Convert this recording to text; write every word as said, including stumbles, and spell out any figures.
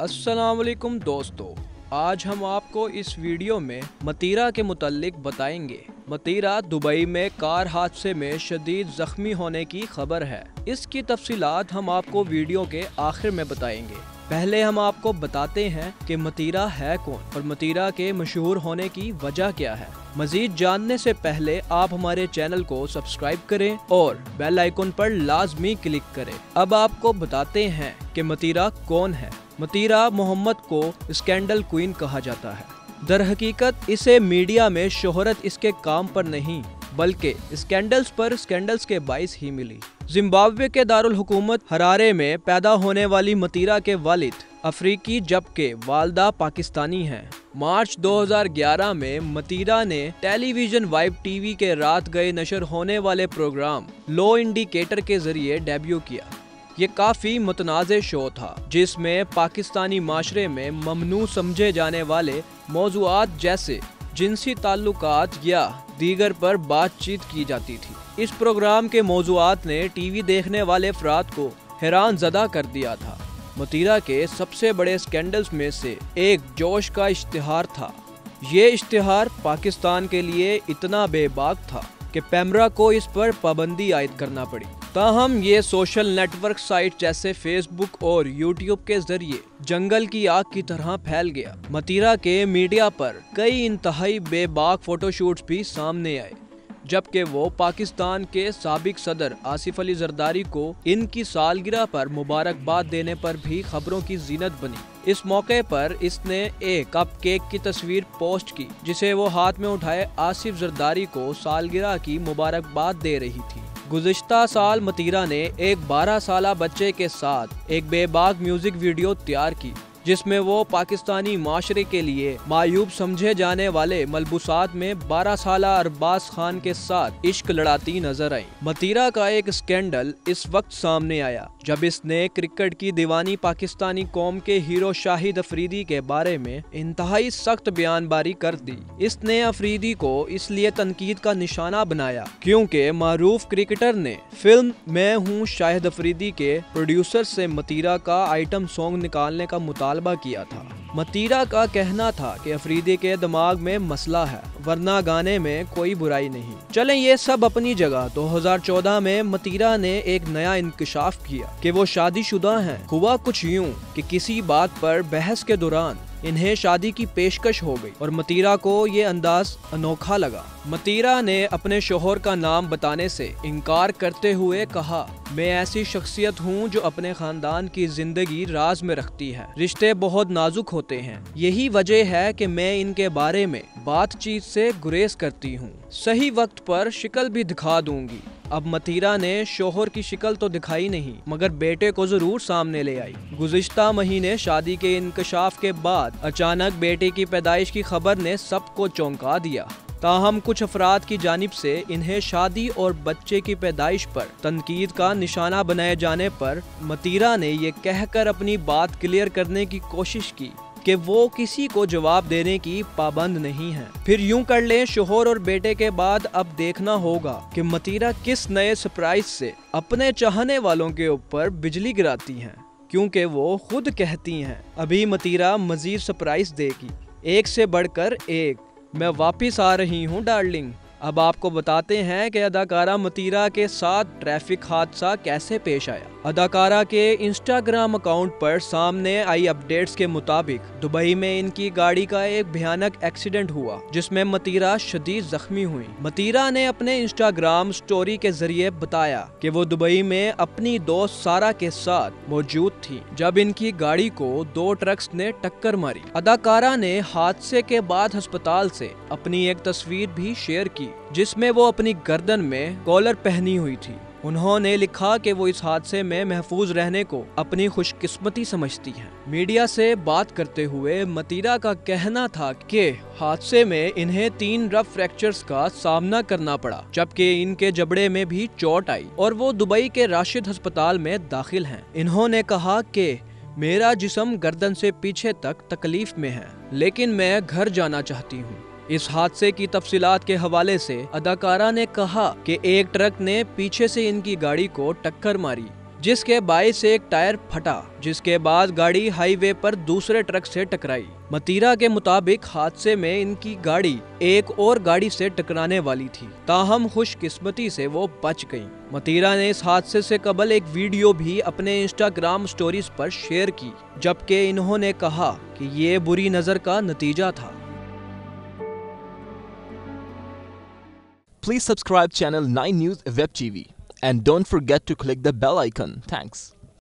अस्सलाम वालेकुम दोस्तों, आज हम आपको इस वीडियो में मतीरा के मुतालिक बताएंगे। मतीरा दुबई में कार हादसे में शदीद जख्मी होने की खबर है। इसकी तफसीलात हम आपको वीडियो के आखिर में बताएंगे। पहले हम आपको बताते हैं कि मतीरा है कौन और मतीरा के मशहूर होने की वजह क्या है। मजीद जानने से पहले आप हमारे चैनल को सब्सक्राइब करें और बेल आइकन पर लाजमी क्लिक करें। अब आपको बताते हैं कि मतीरा कौन है। मतीरा मोहम्मद को स्कैंडल क्वीन कहा जाता है। दर हकीकत इसे मीडिया में शोहरत इसके काम पर नहीं बल्कि स्कैंडल्स पर स्कैंडल्स के बाइस ही मिली। जिम्बाब्वे के दारुल हुकूमत हरारे में पैदा होने वाली मतीरा के वालिद अफ्रीकी जबकि वालदा पाकिस्तानी हैं। मार्च दो हज़ार ग्यारह में मतीरा ने टेलीविजन वाइब टीवी के रात गए नशर होने वाले प्रोग्राम लो इंडिकेटर के जरिए डेब्यू किया। ये काफ़ी मुतनाज़ शो था जिसमें पाकिस्तानी माशरे में ममनू समझे जाने वाले मौज़ूआत जैसे जिनसी ताल्लुकात या दीगर पर बातचीत की जाती थी। इस प्रोग्राम के मौज़ूआत ने टीवी देखने वाले अफराद को हैरान ज़दा कर दिया था। मतीरा के सबसे बड़े स्कैंडल्स में से एक जोश का इश्तिहार था। ये इश्तिहार पाकिस्तान के लिए इतना बेबाक था कि पैमरा को इस पर पाबंदी आयद करना पड़ी। ताहम ये सोशल नेटवर्क साइट जैसे फेसबुक और यूट्यूब के जरिए जंगल की आग की तरह फैल गया। मतीरा के मीडिया पर कई इंतहाई बेबाक फोटोशूट्स भी सामने आए, जबकि वो पाकिस्तान के साबिक सदर आसिफ अली जरदारी को इनकी सालगिरह पर मुबारकबाद देने पर भी खबरों की जीनत बनी। इस मौके पर इसने एक कप केक की तस्वीर पोस्ट की जिसे वो हाथ में उठाए आसिफ जरदारी को सालगिरह की मुबारकबाद दे रही थी। गुज़िश्ता साल मतीरा ने एक बारह साला बच्चे के साथ एक बेबाक म्यूजिक वीडियो तैयार की जिसमें वो पाकिस्तानी माशरे के लिए मायूब समझे जाने वाले मलबूसात में बारह साला अरबाज खान के साथ इश्क लड़ाती नजर आई। मतीरा का एक स्कैंडल इस वक्त सामने आया जब इसने क्रिकेट की दीवानी पाकिस्तानी कौम के हीरो शाहिद अफरीदी के बारे में इंतहाई सख्त बयानबारी कर दी। इसने अफरीदी को इसलिए तनकीद का निशाना बनाया क्योंकि मारूफ क्रिकेटर ने फिल्म मैं हूँ शाहिद अफरीदी के प्रोड्यूसर से मतीरा का आइटम सॉन्ग निकालने का मुतालबा किया था। मतीरा का कहना था कि अफरीदी के दिमाग में मसला है वरना गाने में कोई बुराई नहीं। चलें ये सब अपनी जगह। दो हज़ार चौदह में मतीरा ने एक नया इंकशाफ किया कि वो शादीशुदा हैं। हुआ कुछ यूं कि किसी बात पर बहस के दौरान इन्हें शादी की पेशकश हो गई और मतीरा को ये अंदाज अनोखा लगा। मतीरा ने अपने शोहर का नाम बताने से इनकार करते हुए कहा, मैं ऐसी शख्सियत हूँ जो अपने खानदान की जिंदगी राज में रखती है। रिश्ते बहुत नाजुक होते हैं, यही वजह है कि मैं इनके बारे में बातचीत से गुरेज करती हूँ। सही वक्त पर शिकल भी दिखा दूंगी। अब मतीरा ने शोहर की शिकल तो दिखाई नहीं मगर बेटे को जरूर सामने ले आई। गुज़िश्ता महीने शादी के इंकशाफ के बाद अचानक बेटे की पैदाइश की खबर ने सबको चौंका दिया। ताहम कुछ अफराद की जानिब से इन्हें शादी और बच्चे की पैदाइश पर तनकीद का निशाना बनाए जाने पर मतीरा ने ये कहकर अपनी बात क्लियर करने की कोशिश की कि वो किसी को जवाब देने की पाबंद नहीं है। फिर यूं कर लें, शोहर और बेटे के बाद अब देखना होगा कि मतीरा किस नए सरप्राइज से अपने चाहने वालों के ऊपर बिजली गिराती हैं, क्योंकि वो खुद कहती हैं अभी मतीरा मजीद सरप्राइज देगी, एक से बढ़कर एक। मैं वापिस आ रही हूँ डार्लिंग। अब आपको बताते हैं कि अदाकारा मतीरा के साथ ट्रैफिक हादसा कैसे पेश आया। अदाकारा के इंस्टाग्राम अकाउंट पर सामने आई अपडेट्स के मुताबिक दुबई में इनकी गाड़ी का एक भयानक एक्सीडेंट हुआ जिसमें मतीरा शदीद जख्मी हुई। मतीरा ने अपने इंस्टाग्राम स्टोरी के जरिए बताया कि वो दुबई में अपनी दोस्त सारा के साथ मौजूद थी जब इनकी गाड़ी को दो ट्रक्स ने टक्कर मारी। अदाकारा ने हादसे के बाद अस्पताल से अपनी एक तस्वीर भी शेयर की जिसमें वो अपनी गर्दन में कॉलर पहनी हुई थी। उन्होंने लिखा कि वो इस हादसे में महफूज रहने को अपनी खुशकिस्मती समझती हैं। मीडिया से बात करते हुए मतीरा का कहना था कि हादसे में इन्हें तीन रफ फ्रैक्चर्स का सामना करना पड़ा जबकि इनके जबड़े में भी चोट आई और वो दुबई के राशिद अस्पताल में दाखिल हैं। इन्होंने कहा कि मेरा जिस्म गर्दन से पीछे तक तकलीफ में है लेकिन मैं घर जाना चाहती हूँ। इस हादसे की तफसीलात के हवाले से अदाकारा ने कहा कि एक ट्रक ने पीछे से इनकी गाड़ी को टक्कर मारी जिस के बाइस से एक टायर फटा, जिसके बाद गाड़ी हाईवे पर दूसरे ट्रक से टकराई। मतीरा के मुताबिक हादसे में इनकी गाड़ी एक और गाड़ी से टकराने वाली थी, ताहम खुशकिस्मती से वो बच गईं। मतीरा ने इस हादसे से कबल एक वीडियो भी अपने इंस्टाग्राम स्टोरीज पर शेयर की, जबकि इन्होंने कहा कि ये बुरी नजर का नतीजा था। Please subscribe channel nine News Web T V and don't forget to click the bell icon. Thanks.